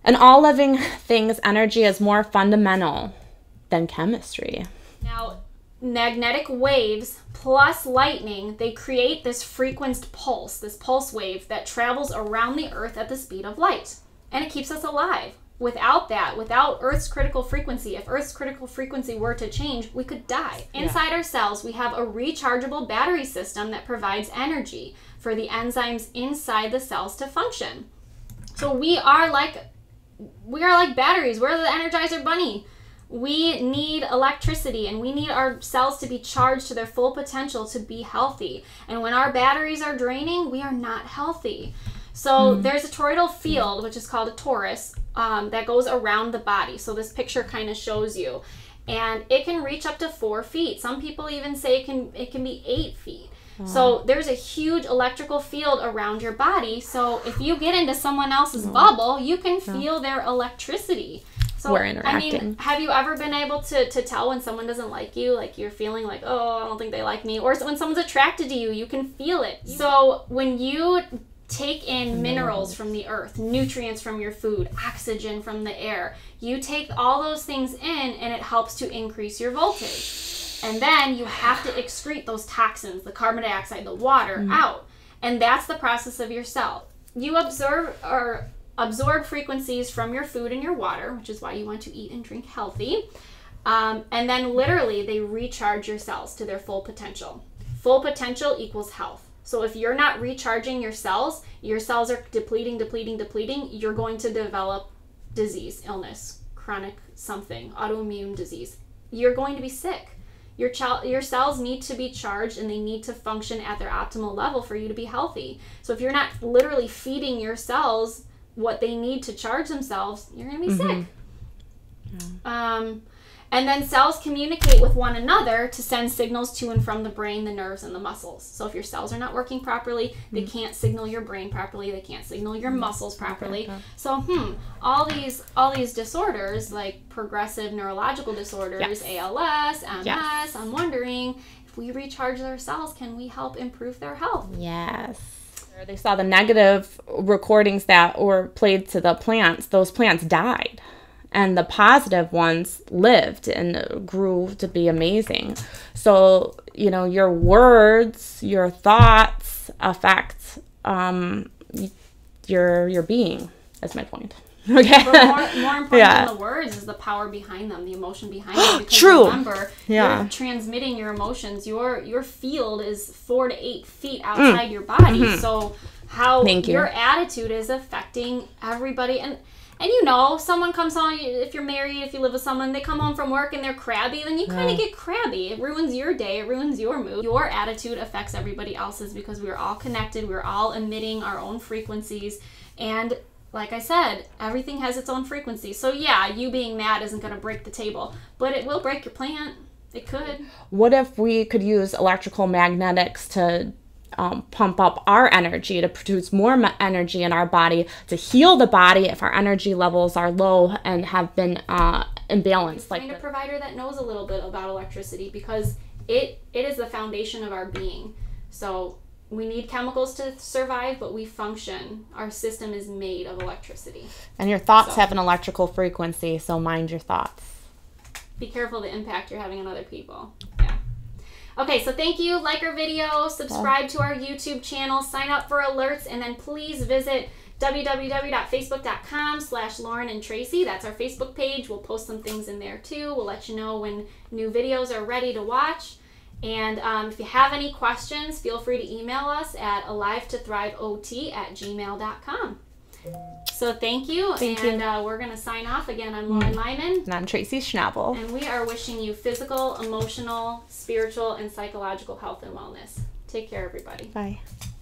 In all living things, energy is more fundamental than chemistry. Now, magnetic waves plus lightning, they create this frequenced pulse, this pulse wave that travels around the Earth at the speed of light. And it keeps us alive. Without that, without Earth's critical frequency, if Earth's critical frequency were to change, we could die. Inside our cells, we have a rechargeable battery system that provides energy for the enzymes inside the cells to function. So we are like batteries. We're the Energizer Bunny. We need electricity, and we need our cells to be charged to their full potential to be healthy. And when our batteries are draining, we are not healthy. So there's a toroidal field, which is called a torus, that goes around the body. So this picture kind of shows you. And it can reach up to 4 feet. Some people even say it can be 8 feet. So there's a huge electrical field around your body. So if you get into someone else's bubble, you can feel their electricity. So, we're interacting. I mean, have you ever been able to tell when someone doesn't like you? Like you're feeling like, oh, I don't think they like me. Or when someone's attracted to you, you can feel it. So when you take in minerals from the earth, nutrients from your food, oxygen from the air, you take all those things in and it helps to increase your voltage. And then you have to excrete those toxins, the carbon dioxide, the water out. And that's the process of your cell. You absorb frequencies from your food and your water, which is why you want to eat and drink healthy. And then literally they recharge your cells to their full potential. Full potential equals health. So if you're not recharging your cells are depleting, you're going to develop disease, illness, chronic something, autoimmune disease. You're going to be sick. Your cells need to be charged and they need to function at their optimal level for you to be healthy. So if you're not literally feeding your cells what they need to charge themselves, you're going to be sick. And then cells communicate with one another to send signals to and from the brain, the nerves, and the muscles. So if your cells are not working properly, they can't signal your brain properly, they can't signal your muscles properly. So all these disorders, like progressive neurological disorders, ALS, MS, I'm wondering, if we recharge their cells, can we help improve their health? Yes. They saw the negative recordings that were played to the plants. Those plants died. And the positive ones lived and grew to be amazing. So, you know, your words, your thoughts affect your being, is my point. Okay. But more important than the words is the power behind them, the emotion behind them. Because remember, you're transmitting your emotions. Your field is 4 to 8 feet outside your body. So how your attitude is affecting everybody. And you know, someone comes home, if you're married, if you live with someone, they come home from work and they're crabby, then you kind of get crabby. It ruins your day. It ruins your mood. Your attitude affects everybody else's because we're all connected. We're all emitting our own frequencies. And like I said, everything has its own frequency. So yeah, you being mad isn't going to break the table, but it will break your plant. It could. What if we could use electrical magnetics to pump up our energy, to produce more energy in our body, to heal the body if our energy levels are low and have been imbalanced? Find a provider that knows a little bit about electricity because it is the foundation of our being. So we need chemicals to survive, but we function. Our system is made of electricity. And your thoughts have an electrical frequency, so mind your thoughts. Be careful the impact you're having on other people. Yeah. Okay, so thank you. Like our video, subscribe to our YouTube channel, sign up for alerts, and then please visit www.facebook.com/Lauren and Tracy. That's our Facebook page. We'll post some things in there too. We'll let you know when new videos are ready to watch. And if you have any questions, feel free to email us at alivetothrivegt@gmail.com. So thank you. We're going to sign off again. I'm Lauren Lyman. And I'm Tracy Schnabel. And we are wishing you physical, emotional, spiritual, and psychological health and wellness. Take care, everybody. Bye.